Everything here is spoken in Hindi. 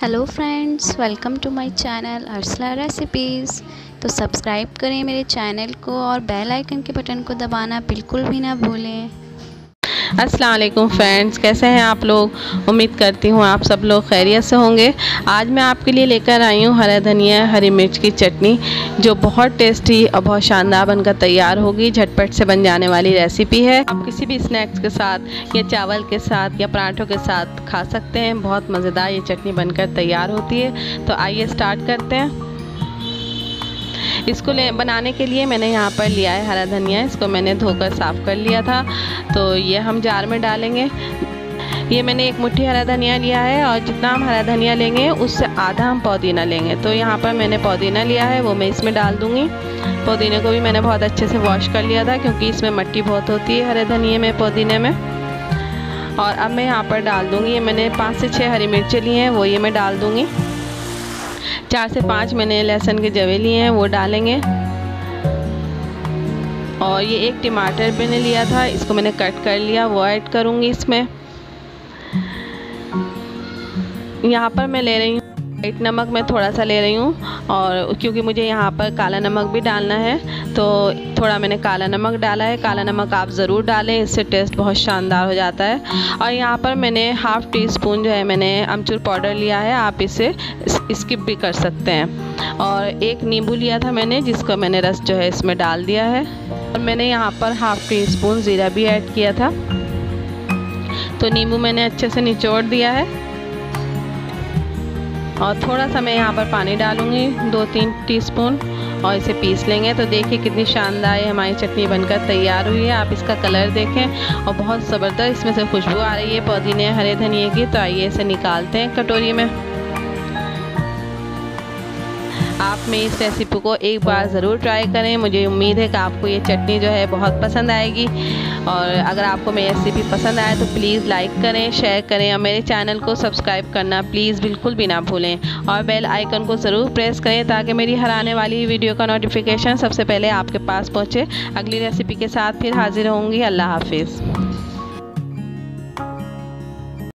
Hello friends, welcome to my channel Arsala recipes. तो सब्सक्राइब करें मेरे चैनल को और बेल आइकन के बटन को दबाना बिल्कुल भी ना भूलें। अस्सलाम वालेकुम फ्रेंड्स, कैसे हैं आप लोग। उम्मीद करती हूँ आप सब लोग खैरियत से होंगे। आज मैं आपके लिए लेकर आई हूँ हरा धनिया हरी मिर्च की चटनी, जो बहुत टेस्टी और बहुत शानदार बनकर तैयार होगी। झटपट से बन जाने वाली रेसिपी है। आप किसी भी स्नैक्स के साथ या चावल के साथ या पराठों के साथ खा सकते हैं। बहुत मज़ेदार ये चटनी बनकर तैयार होती है। तो आइए स्टार्ट करते हैं। इसको बनाने के लिए मैंने यहाँ पर लिया है हरा धनिया। इसको मैंने धोकर साफ़ कर लिया था। तो ये हम जार में डालेंगे। ये मैंने एक मुट्ठी हरा धनिया लिया है और जितना हम हरा धनिया लेंगे उससे आधा हम पुदीना लेंगे। तो यहाँ पर मैंने पुदीना लिया है, वो मैं इसमें डाल दूँगी। पुदीने को भी मैंने बहुत अच्छे से वॉश कर लिया था, क्योंकि इसमें मिट्टी बहुत होती है हरे धनिए में, पुदीने में। और अब मैं यहाँ पर डाल दूँगी, ये मैंने 5 से 6 हरी मिर्चें ली हैं, वो ये मैं डाल दूँगी। 4 से 5 मैंने लहसुन के जवे लिए हैं, वो डालेंगे। और ये एक टमाटर मैंने लिया था, इसको मैंने कट कर लिया, वो ऐड करूँगी इसमें। यहाँ पर मैं ले रही हूँ वाइट नमक, मैं थोड़ा सा ले रही हूँ, और क्योंकि मुझे यहाँ पर काला नमक भी डालना है तो थोड़ा मैंने काला नमक डाला है। काला नमक आप ज़रूर डालें, इससे टेस्ट बहुत शानदार हो जाता है। और यहाँ पर मैंने हाफ़ टी स्पून जो है मैंने अमचूर पाउडर लिया है, आप इसे स्किप भी कर सकते हैं। और एक नींबू लिया था मैंने, जिसको मैंने रस जो है इसमें डाल दिया है। और मैंने यहाँ पर हाफ़ टी स्पून ज़ीरा भी ऐड किया था। तो नींबू मैंने अच्छे से निचोड़ दिया है। और थोड़ा सा मैं यहाँ पर पानी डालूँगी, 2-3 टीस्पून, और इसे पीस लेंगे। तो देखिए कितनी शानदार ये हमारी चटनी बनकर तैयार हुई है। आप इसका कलर देखें और बहुत ज़बरदस्त इसमें से खुशबू आ रही है पुदीने हरे धनिए की। तो आइए इसे निकालते हैं कटोरी में। आप मेरी इस रेसिपी को एक बार ज़रूर ट्राई करें। मुझे उम्मीद है कि आपको ये चटनी जो है बहुत पसंद आएगी। और अगर आपको मेरी रेसिपी पसंद आए तो प्लीज़ लाइक करें, शेयर करें, और मेरे चैनल को सब्सक्राइब करना प्लीज़ बिल्कुल भी ना भूलें। और बेल आइकन को ज़रूर प्रेस करें, ताकि मेरी हर आने वाली वीडियो का नोटिफिकेशन सबसे पहले आपके पास पहुँचे। अगली रेसिपी के साथ फिर हाजिर होंगी। अल्लाह हाफिज़।